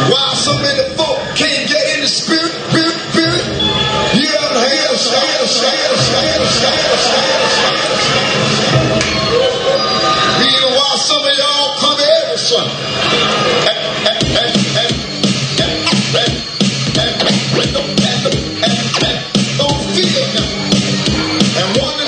Why so many folk can't get in the spirit? You haven't had a reason why some of y'all come every Sunday and don't feel nothing and wonder.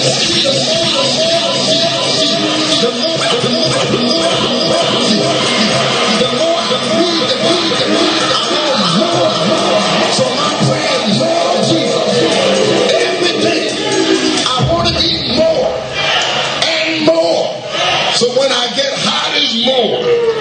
So my prayer is, Lord Jesus, every day I want to eat more and more. So when I get hot, it's more.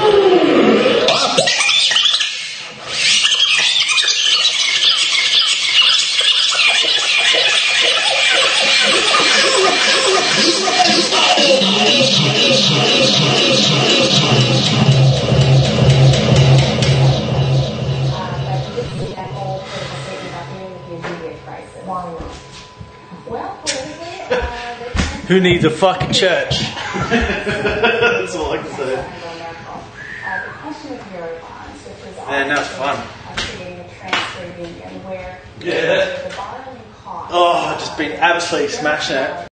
Who needs a fucking church? That's all I can say. And that's fun. Yeah. Oh, I've just been absolutely smashing it.